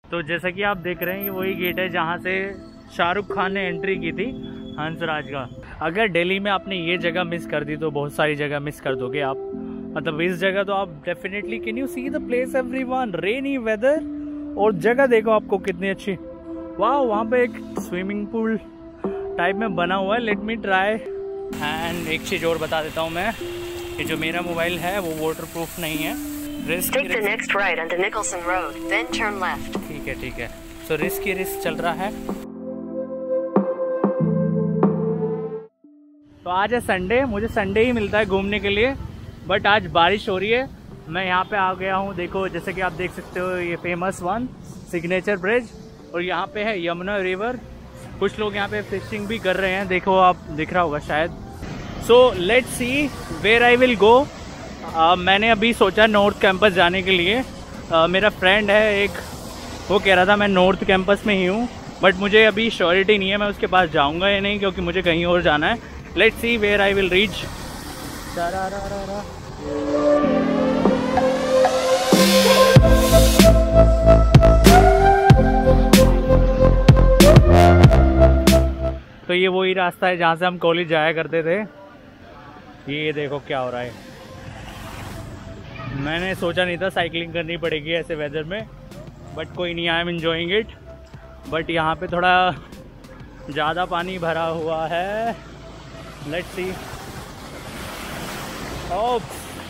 तो जैसा कि आप देख रहे हैं ये वही गेट है जहाँ से शाहरुख खान ने एंट्री की थी हंसराज का। अगर दिल्ली में आपने ये जगह मिस कर दी तो बहुत सारी जगह मिस कर दोगे आप। मतलब इस जगह तो आप definitely, can you see the place everyone, rainy weather, और जगह देखो आपको कितनी अच्छी। वाह, वहाँ पे एक स्विमिंग पूल टाइप में बना हुआ है। Let me try. एंड एक चीज़ और बता देता हूँ मैं, कि जो मेरा मोबाइल है वो वाटरप्रूफ नहीं है। Take the next right onto Nicholson Road, then turn left. ठीक है। सो रिस्क ही रिस्क चल रहा है। तो आज है संडे, मुझे संडे ही मिलता है घूमने के लिए, बट आज बारिश हो रही है। मैं यहाँ पे आ गया हूँ, देखो जैसे कि आप देख सकते हो ये फेमस वन सिग्नेचर ब्रिज, और यहाँ पे है यमुना रिवर। कुछ लोग यहाँ पे फिशिंग भी कर रहे हैं, देखो आप दिख रहा होगा शायद। So let's see where I will go. मैंने अभी सोचा नॉर्थ कैंपस जाने के लिए। मेरा फ्रेंड है एक, वो कह रहा था मैं नॉर्थ कैंपस में ही हूँ, बट मुझे अभी श्योरिटी नहीं है मैं उसके पास जाऊँगा या नहीं, क्योंकि मुझे कहीं और जाना है। Let's see where I will reach. तो ये वही रास्ता है जहाँ से हम कॉलेज जाया करते थे। ये देखो क्या हो रहा है। मैंने सोचा नहीं था साइकिलिंग करनी पड़ेगी ऐसे वेदर में, बट कोई नहीं, I am enjoying it. But यहाँ पे थोड़ा ज़्यादा पानी भरा हुआ है। लेट्स सी। ओह,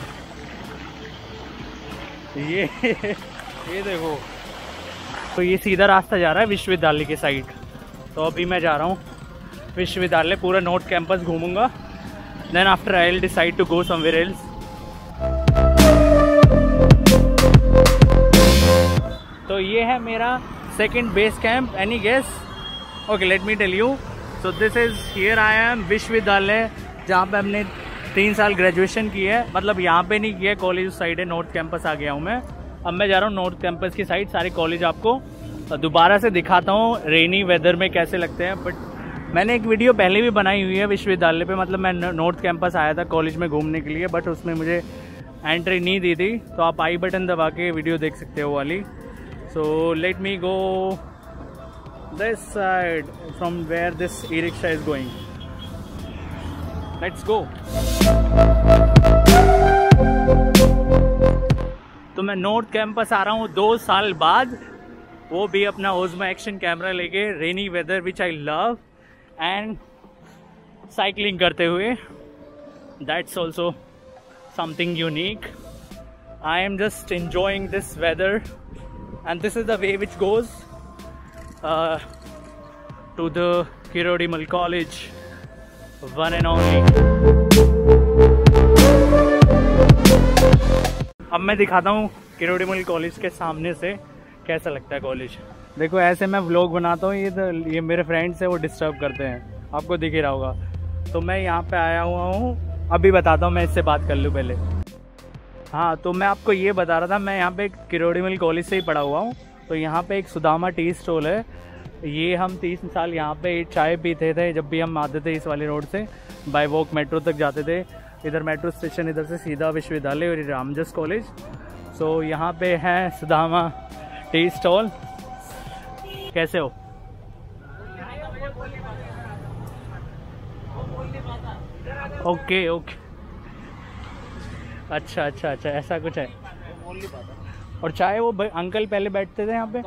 ये देखो। तो ये सीधा रास्ता जा रहा है विश्वविद्यालय के साइड। तो अभी मैं जा रहा हूँ विश्वविद्यालय, पूरा नॉर्थ कैंपस घूमूंगा। Then after I will decide to go somewhere else. तो ये है मेरा second base camp. Any guess? Okay, let me tell you. So this is here I am Vishwavidyalaya, जहाँ पे हमने 3 साल ग्रेजुएशन की है। मतलब यहाँ पे नहीं किया, कॉलेज उस साइड है, नॉर्थ कैंपस आ गया हूँ मैं। अब मैं जा रहा हूँ नॉर्थ कैंपस की साइड। सारे कॉलेज आपको दोबारा से दिखाता हूँ रेनी वेदर में कैसे लगते हैं। बट मैंने एक वीडियो पहले भी बनाई हुई है विश्वविद्यालय पे, मतलब मैं नॉर्थ कैंपस आया था कॉलेज में घूमने के लिए, बट उसमें मुझे एंट्री नहीं दी थी। तो आप आई बटन दबा के वीडियो देख सकते हो वाली। So let me go this side from where this e-rickshaw is going. Let's go. तो मैं नॉर्थ कैंपस आ रहा हूँ 2 साल बाद, वो भी अपना ओज़मा एक्शन कैमरा लेके, rainy weather which I love, and cycling करते हुए। That's also something unique. I am just enjoying this weather. And this is the way which goes to the Kirodimal College, one and only. अब मैं दिखाता हूँ Kirorimal college के सामने से कैसा लगता है कॉलेज। देखो ऐसे मैं व्लॉग बनाता हूँ, ये मेरे फ्रेंड्स हैं, वो डिस्टर्ब करते हैं, आपको दिख ही रहा होगा। तो मैं यहाँ पे आया हुआ हूँ, अभी बताता हूँ, मैं इससे बात कर लूँ पहले। हाँ, तो मैं आपको ये बता रहा था, मैं यहाँ पे किरोड़ीमल कॉलेज से ही पढ़ा हुआ हूँ। तो यहाँ पे एक सुदामा टी स्टॉल है। ये हम 3 साल यहाँ पे चाय पीते थे जब भी हम आते थे इस वाले रोड से, बाय वॉक मेट्रो तक जाते थे। इधर मेट्रो स्टेशन, इधर से सीधा विश्वविद्यालय और रामजस कॉलेज। सो यहाँ पे है सुदामा टी स्टॉल। कैसे हो? ओके ओके, अच्छा अच्छा अच्छा, ऐसा कुछ है। और चाय वो अंकल पहले बैठते थे यहाँ पे,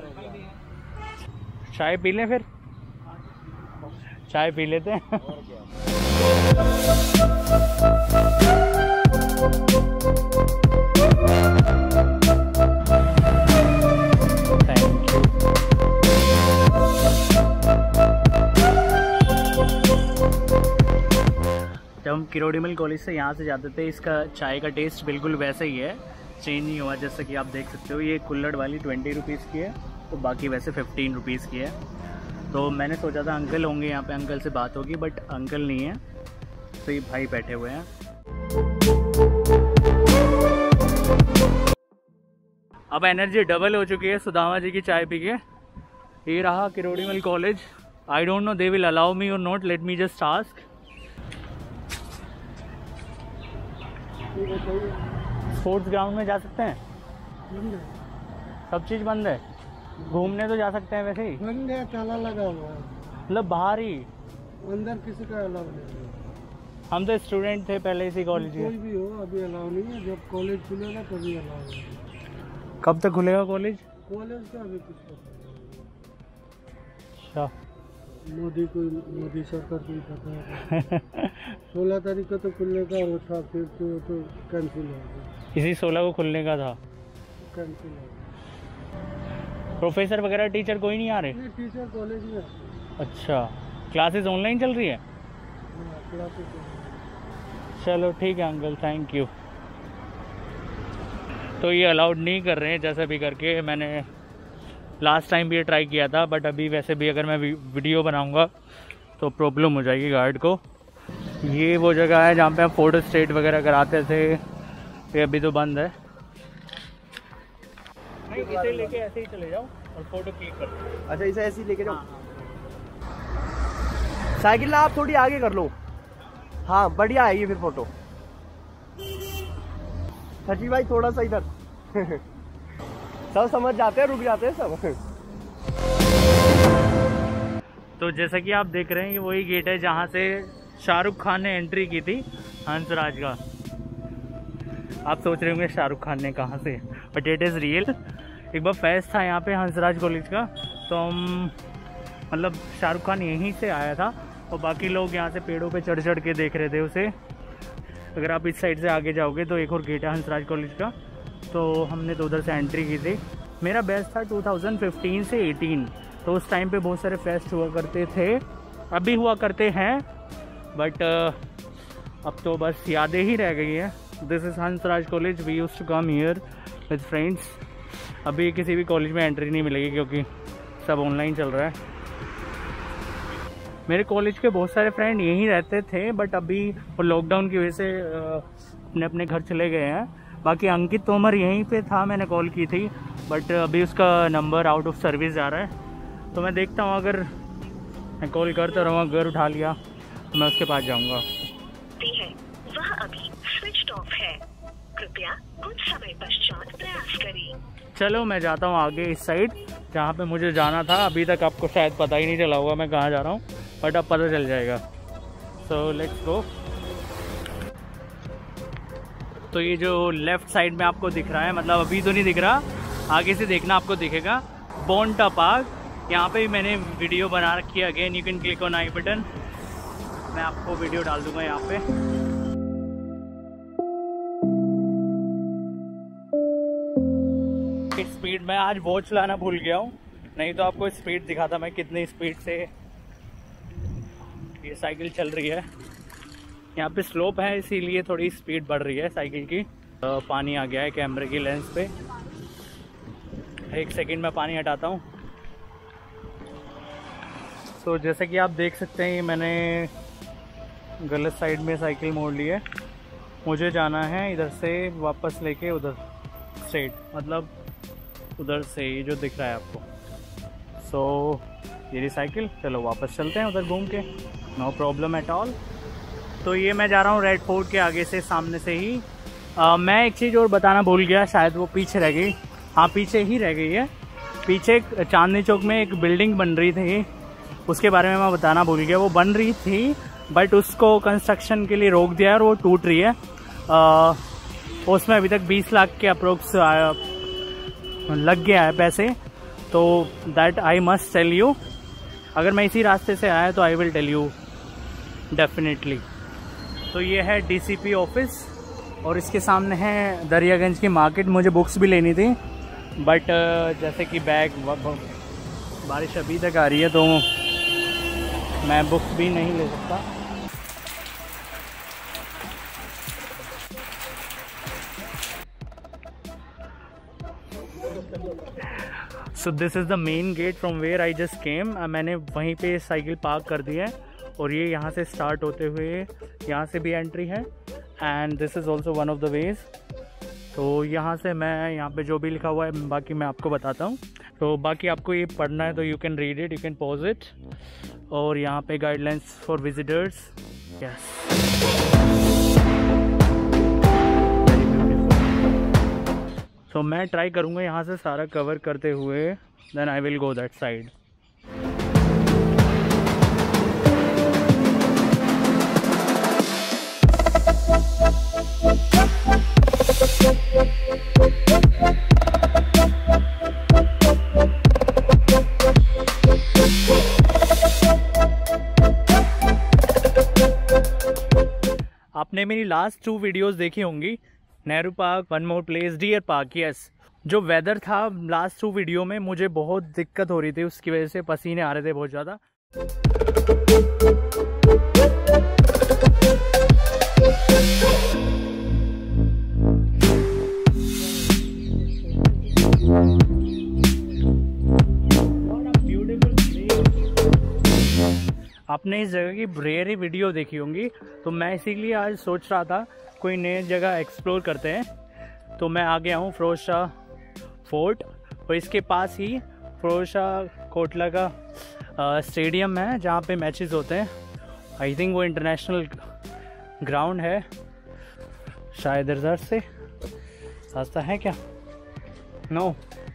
चाय पी लें? फिर चाय पी लेते हैं। Thank you. जब हम किरोड़ीमल कॉलेज से यहाँ से जाते थे, इसका चाय का टेस्ट बिल्कुल वैसा ही है, चेंज नहीं हुआ। जैसा कि आप देख सकते हो, ये कुल्हड़ वाली 20 रुपीज़ की है, तो बाकी वैसे 15 रुपीज़ की है। तो मैंने सोचा था अंकल होंगे यहाँ पे, अंकल से बात होगी, बट अंकल नहीं है, तो ये भाई बैठे हुए हैं। अब एनर्जी डबल हो चुकी है सुदामा जी की चाय पी के। ये रहा Kirorimal college. I don't know they will allow me और not, let me just ask. Sports ground में जा सकते हैं? सब चीज़ बंद है। घूमने तो जा सकते हैं वैसे ही, बंद है, ताला लगा हुआ है, मतलब बाहर ही। अंदर किसी का अलाउ नहीं है। हम तो स्टूडेंट थे पहले इसी कॉलेज के। कोई भी हो अभी अलाउ नहीं है, जब कॉलेज खुलेगा तभी अलाउ है। कब तक खुलेगा कॉलेज? कॉलेज का अभी कुछ पता अच्छा। नहीं, मोदी सरकार को ही पता है। 16 तारीख को तो खुलने का वो था, फिर तो कैंसिल हो गया। इसी 16 को खुलने का था। कैंसिल हो गया। प्रोफेसर वगैरह टीचर कोई नहीं आ रहे? नहीं, टीचर कॉलेज में। अच्छा, क्लासेस ऑनलाइन चल रही है? हाँ, क्लासेस। चलो ठीक है अंकल, थैंक यू। तो ये अलाउड नहीं कर रहे हैं जैसे भी करके। मैंने लास्ट टाइम भी ये ट्राई किया था, बट अभी वैसे भी अगर मैं वीडियो बनाऊंगा तो प्रॉब्लम हो जाएगी गार्ड को। ये वो जगह है जहाँ पे हम फ़ोटो स्टेट वगैरह कराते थे, ये अभी तो बंद है। नहीं, इसे लेके ऐसे ही चले जाओ और फोटो क्लिक कर लो। अच्छा, इसे ऐसे ही लेके जाओ। साइकिल ना आप थोड़ी आगे कर लो। हाँ, बढ़िया है ये फिर फोटो। सची भाई थोड़ा सा इधर। सब समझ जाते हैं, रुक जाते हैं सब। तो जैसा कि आप देख रहे हैं, ये वही गेट है जहाँ से शाहरुख खान ने एंट्री की थी हंसराज का। आप सोच रहे होंगे शाहरुख खान ने कहाँ से, बट इट इज़ रियल। एक बार फेस्ट था यहाँ पे हंसराज कॉलेज का, तो हम मतलब शाहरुख खान यहीं से आया था और बाकी लोग यहाँ से पेड़ों पे चढ़ चढ़ के देख रहे थे उसे। अगर आप इस साइड से आगे जाओगे तो एक और गेट है हंसराज कॉलेज का, तो हमने तो उधर से एंट्री की थी। मेरा बैच था 2015 से 18, तो उस टाइम पे बहुत सारे फेस्ट हुआ करते थे, अभी हुआ करते हैं, बट अब तो बस यादें ही रह गई है। This is Hansraj college, we used to come here with friends. अभी किसी भी कॉलेज में एंट्री नहीं मिलेगी क्योंकि सब ऑनलाइन चल रहा है। मेरे कॉलेज के बहुत सारे फ्रेंड यहीं रहते थे, बट अभी वो लॉकडाउन की वजह से अपने अपने घर चले गए हैं। बाकी अंकित तोमर यहीं पे था, मैंने कॉल की थी, बट अभी उसका नंबर आउट ऑफ सर्विस जा रहा है। तो मैं देखता हूँ, अगर मैं कॉल करता रहूँगा, अगर उठा लिया तो मैं उसके पास जाऊँगा। वह अभी स्विच ऑफ है, कृपया कुछ समय पश्चात प्रयास करें। चलो मैं जाता हूँ आगे इस साइड जहाँ पे मुझे जाना था। अभी तक आपको शायद पता ही नहीं चला होगा मैं कहाँ जा रहा हूँ, बट अब पता चल जाएगा। So let's go. तो ये जो लेफ़्ट साइड में आपको दिख रहा है, मतलब अभी तो नहीं दिख रहा, आगे से देखना आपको दिखेगा, बोंटा पार्क। यहाँ पे भी मैंने वीडियो बना रखी है। Again you can click on I button, मैं आपको वीडियो डाल दूँगा यहाँ पे। स्पीड में आज वॉच लाना भूल गया हूँ, नहीं तो आपको स्पीड दिखाता मैं कितनी स्पीड से ये साइकिल चल रही है। यहाँ पे स्लोप है इसीलिए थोड़ी स्पीड बढ़ रही है साइकिल की। पानी आ गया है कैमरे की लेंस पे, एक सेकंड में पानी हटाता हूँ। तो जैसे कि आप देख सकते हैं, मैंने गलत साइड में साइकिल मोड़ ली है। मुझे जाना है इधर से वापस लेके उधर स्ट्रेट, मतलब उधर से ये जो दिख रहा है आपको। सो ये रही साइकिल, चलो वापस चलते हैं उधर घूम के, नो प्रॉब्लम एट ऑल। तो ये मैं जा रहा हूँ रेड फोर्ट के आगे से, सामने से ही। मैं एक चीज़ और बताना भूल गया, शायद वो पीछे रह गई। हाँ, पीछे ही रह गई है। पीछे चांदनी चौक में एक बिल्डिंग बन रही थी, उसके बारे में मैं बताना भूल गया। वो बन रही थी बट उसको कंस्ट्रक्शन के लिए रोक दिया और वो टूट रही है। उसमें अभी तक 20 लाख के अप्रोक्स लग गया है पैसे। तो that I must tell you, अगर मैं इसी रास्ते से आया तो I will tell you definitely. तो ये है डीसीपी ऑफिस और इसके सामने है दरियागंज की मार्केट। मुझे बुक्स भी लेनी थी, बट जैसे कि बैग, बारिश अभी तक आ रही है तो मैं बुक्स भी नहीं ले सकता। So this is the main gate from where I just came. मैंने वहीं पे साइकिल पार्क कर दी है और ये यहाँ से स्टार्ट होते हुए यहाँ से भी एंट्री है, and this is also one of the ways. तो यहाँ से मैं यहाँ पे जो भी लिखा हुआ है बाकी मैं आपको बताता हूँ। तो बाकी आपको ये पढ़ना है तो you can read it, you can pause it. और यहाँ पे गाइडलाइंस फॉर विजिटर्स, यस। तो मैं ट्राई करूँगा यहाँ से सारा कवर करते हुए then I will go that side. आपने मेरी लास्ट 2 वीडियोस देखी होंगी, Nehru park, one more place, deer park. Yes, जो वेदर था लास्ट 2 वीडियो में मुझे बहुत दिक्कत हो रही थी, उसकी वजह से पसीने आ रहे थे बहुत ज़्यादा। आपने इस जगह की रेयर वीडियो देखी होंगी, तो मैं इसीलिए आज सोच रहा था कोई नई जगह एक्सप्लोर करते हैं। तो मैं आ गया हूँ फिरोज शाह फोर्ट, और इसके पास ही फिरोज शाह कोटला का स्टेडियम है जहाँ पे मैचेस होते हैं। आई थिंक वो इंटरनेशनल ग्राउंड है, शायद इधर से रास्ता है क्या? नो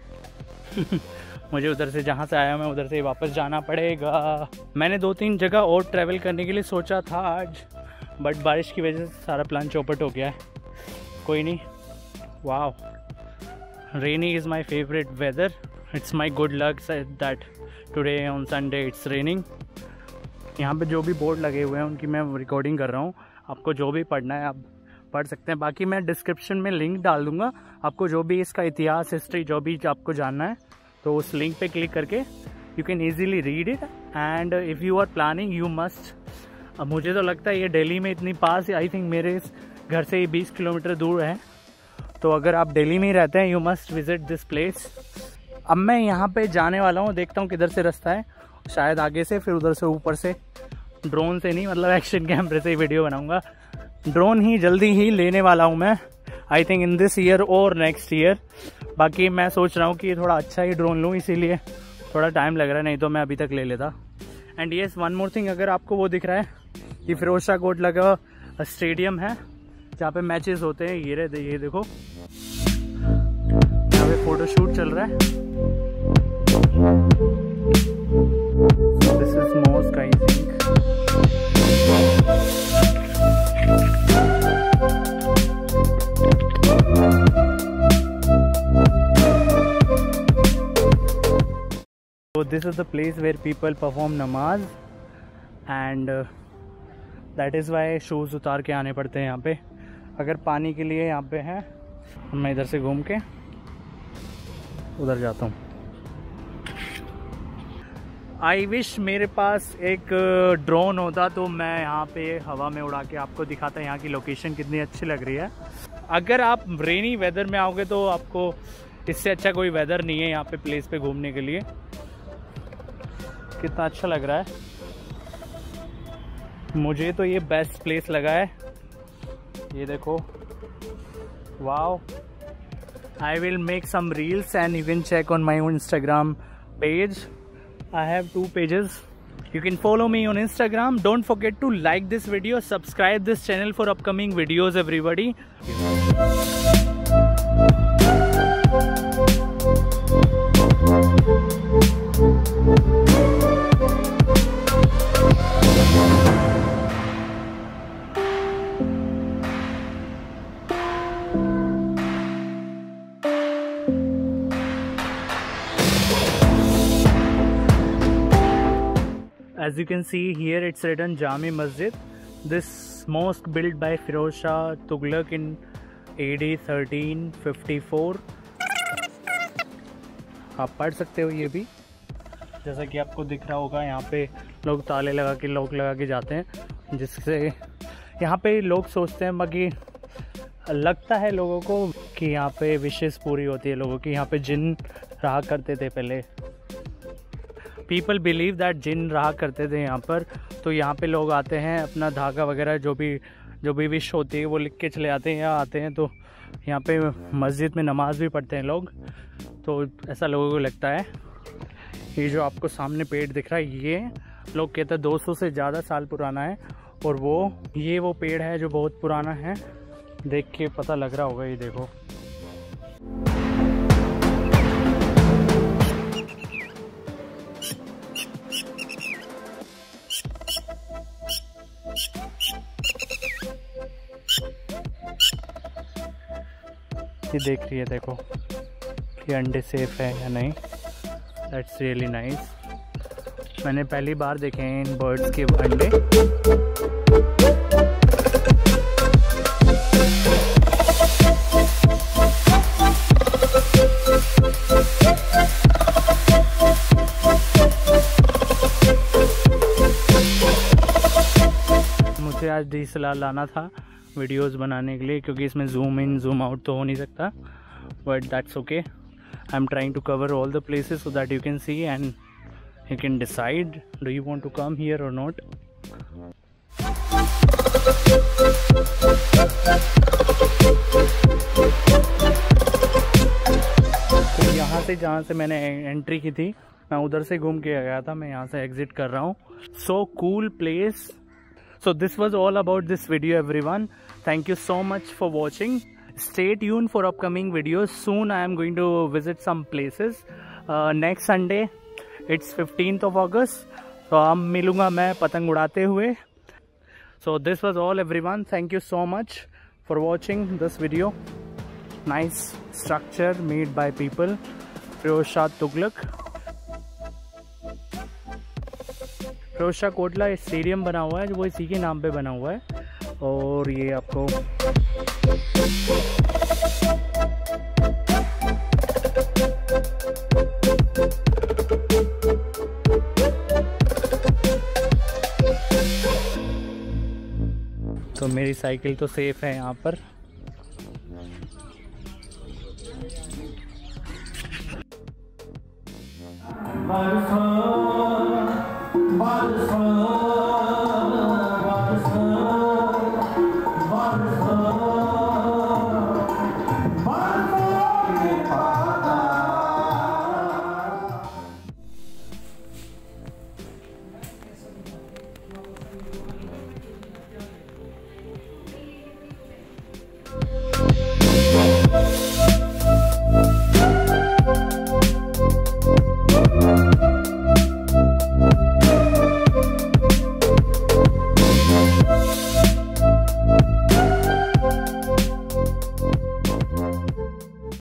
मुझे उधर से, जहाँ से आया मैं उधर से वापस जाना पड़ेगा। मैंने 2-3 जगह और ट्रैवल करने के लिए सोचा था आज, बट बारिश की वजह से सारा प्लान चौपट हो गया है। कोई नहीं, wow, rainy is my favourite weather, it's my good luck that today on Sunday it's raining. यहाँ पे जो भी बोर्ड लगे हुए हैं उनकी मैं रिकॉर्डिंग कर रहा हूँ, आपको जो भी पढ़ना है आप पढ़ सकते हैं। बाकी मैं डिस्क्रिप्शन में लिंक डाल दूँगा, आपको जो भी इसका इतिहास, हिस्ट्री जो भी आपको जानना है तो उस लिंक पे क्लिक करके you can easily read it. And if you are planning you must, अब मुझे तो लगता है ये दिल्ली में इतनी पास है, आई थिंक मेरे घर से ही 20 किलोमीटर दूर है, तो अगर आप दिल्ली में ही रहते हैं you must visit this place. अब मैं यहाँ पे जाने वाला हूँ, देखता हूँ किधर से रास्ता है, शायद आगे से, फिर उधर से ऊपर से, ड्रोन से नहीं, मतलब एक्शन कैमरे से ही वीडियो बनाऊँगा। ड्रोन ही जल्दी ही लेने वाला हूँ मैं, I think in this year और नेक्स्ट ईयर। बाकी मैं सोच रहा हूँ कि थोड़ा अच्छा ही ड्रोन लूँ, इसीलिए थोड़ा टाइम लग रहा है, नहीं तो मैं अभी तक ले लेता। And yes, one more thing, अगर आपको वो दिख रहा है कि फिरोज शाह कोटला का स्टेडियम है जहाँ पे मैचेस होते हैं, ये देखो यहाँ पे फोटो शूट चल रहा है। This is mosque I think. So this is the place where people perform namaz and that is why shoes उतार के आने पड़ते हैं यहाँ पे। अगर पानी के लिए यहाँ पे है, मैं इधर से घूम के उधर जाता हूँ। आई विश मेरे पास एक ड्रोन होता तो मैं यहाँ पे हवा में उड़ा के आपको दिखाता यहाँ की लोकेशन कितनी अच्छी लग रही है। अगर आप रेनी वेदर में आओगे तो आपको इससे अच्छा कोई वेदर नहीं है यहाँ पे प्लेस पे घूमने के लिए। कितना अच्छा लग रहा है, मुझे तो ये बेस्ट प्लेस लगा है। ये देखो, wow. I will make some reels and you can check on my Instagram page. I have 2 pages. You can follow me on Instagram. Don't forget to like this video, subscribe this channel for upcoming videos everybody. As you can see here, it's written Jami Masjid. This mosque built by Firoz Shah Tughlaq in AD 1354. आप पढ़ सकते हो ये भी, जैसा कि आपको दिख रहा होगा। यहाँ पे लोग ताले लगा के, लॉक लगा के जाते हैं, जिससे यहाँ पे लोग सोचते हैं, बाकी लगता है लोगों को कि यहाँ पे विशेष पूरी होती है लोगों की। यहाँ पे जिन रहा करते थे पहले, पीपल बिलीव दैट जिन रहा करते थे यहाँ पर। तो यहाँ पे लोग आते हैं, अपना धागा वगैरह जो भी विश होती है वो लिख के चले आते हैं, या आते हैं तो यहाँ पे मस्जिद में नमाज भी पढ़ते हैं लोग। तो ऐसा लोगों को लगता है। ये जो आपको सामने पेड़ दिख रहा है, ये लोग कहते हैं 200 से ज़्यादा साल पुराना है, और वो पेड़ है जो बहुत पुराना है। देख के पता लग रहा होगा, ये देखो। ये देख रही है, देखो कि अंडे सेफ है या नहीं। That's really nice. मैंने पहली बार देखे हैं इन बर्ड्स के अंडे। मुझे आज DSLR लाना था वीडियोस बनाने के लिए, क्योंकि इसमें जूम इन जूम आउट तो हो नहीं सकता, but that's okay. I am trying to cover all the places so that you can see and you can decide, do you want to come here or not. तो यहाँ से जहाँ से मैंने एंट्री की थी, मैं उधर से घूम के गया था, मैं यहाँ से एग्जिट कर रहा हूँ। So cool place. So this was all about this video, everyone. Thank you so much for watching. Stay tuned for upcoming videos. Soon I am going to visit some places. Next Sunday it's 15th of August, तो अब मिलूँगा मैं पतंग उड़ाते हुए। So this was all, everyone. Thank you so much for watching this video. Nice structure made by people. Firoz Shah Tughlaq, Firoz Shah Kotla stadium बना हुआ है जो वो इसी के नाम पे बना हुआ है। और ये आपको तो मेरी साइकिल तो सेफ है यहाँ पर।